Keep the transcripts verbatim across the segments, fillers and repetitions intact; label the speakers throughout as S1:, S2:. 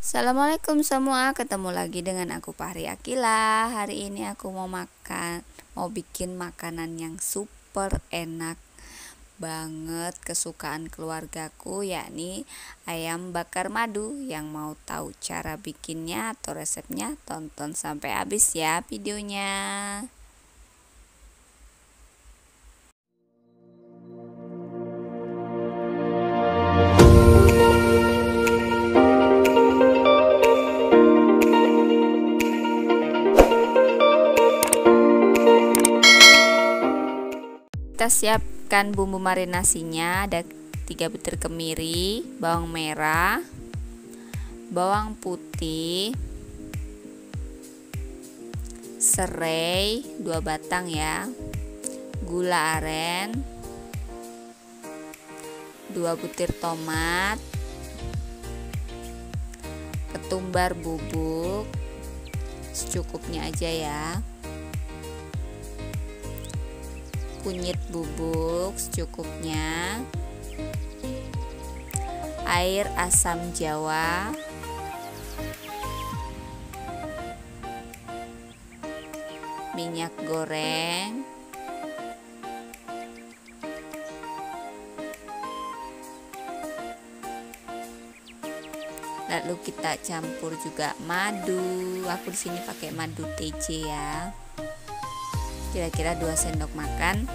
S1: Assalamualaikum semua, ketemu lagi dengan aku Fahri Akila. Hari ini aku mau makan, mau bikin makanan yang super enak banget kesukaan keluargaku, yakni ayam bakar madu. Yang mau tahu cara bikinnya atau resepnya, tonton sampai habis ya videonya. Kita siapkan bumbu marinasinya, ada tiga butir kemiri, bawang merah, bawang putih, serai dua batang ya, gula aren, dua butir tomat, ketumbar bubuk secukupnya aja ya, kunyit bubuk secukupnya, air asam jawa, minyak goreng, lalu kita campur juga madu. Aku di sini pakai madu T J ya, kira-kira dua sendok makan.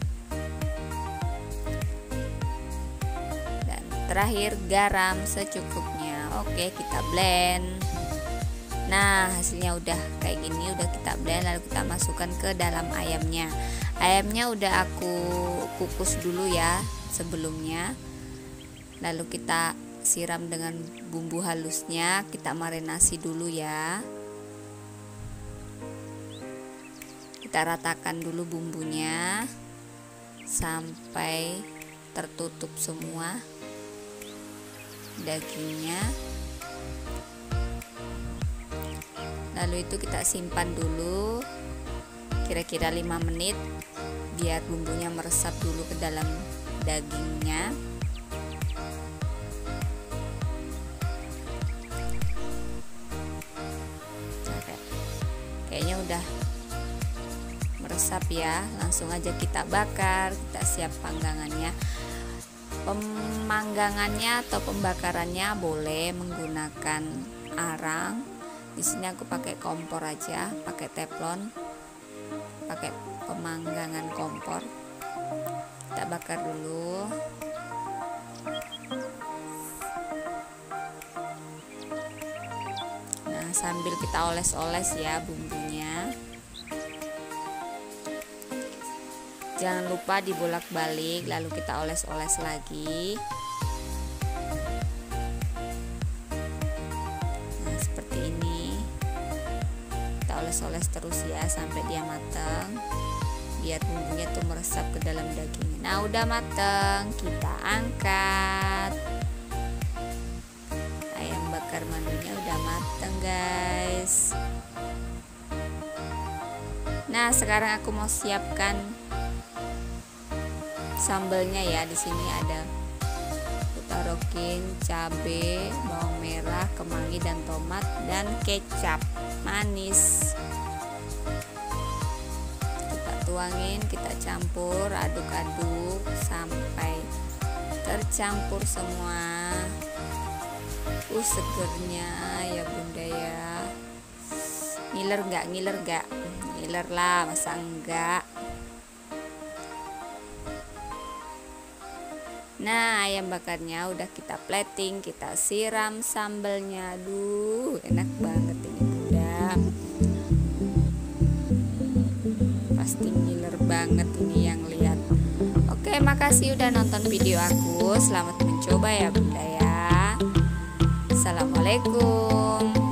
S1: Dan terakhir garam secukupnya. Oke, kita blend. Nah, hasilnya udah kayak gini, udah kita blend, lalu kita masukkan ke dalam ayamnya. Ayamnya udah aku kukus dulu ya sebelumnya. Lalu kita siram dengan bumbu halusnya, kita marinasi dulu ya. Kita ratakan dulu bumbunya sampai tertutup semua dagingnya. Lalu itu kita simpan dulu kira-kira lima menit biar bumbunya meresap dulu ke dalam dagingnya. Oke. Kayaknya udah meresap ya, langsung aja kita bakar. Kita siap panggangannya. Pemanggangannya atau pembakarannya boleh menggunakan arang. Di sini aku pakai kompor aja, pakai teflon, pakai pemanggangan kompor. Kita bakar dulu. Nah, sambil kita oles-oles ya bumbunya. Jangan lupa dibolak-balik, lalu kita oles-oles lagi. Nah, seperti ini. Kita oles-oles terus ya sampai dia matang. Biar bumbunya tuh meresap ke dalam dagingnya. Nah, udah matang, kita angkat. Ayam bakar madunya udah matang, guys. Nah, sekarang aku mau siapkan sambelnya ya. Di sini ada taruhin cabai, bawang merah, kemangi dan tomat, dan kecap manis. Kita tuangin, kita campur, aduk-aduk sampai tercampur semua. Uh, segernya ya bunda ya. Ngiler nggak? Ngiler nggak? Ngiler lah, masa enggak? Nah, ayam bakarnya udah kita plating, kita siram sambelnya. Aduh, enak banget ini bunda. Pasti ngiler banget ini yang lihat. Oke, makasih udah nonton video aku. Selamat mencoba ya bunda ya. Assalamualaikum.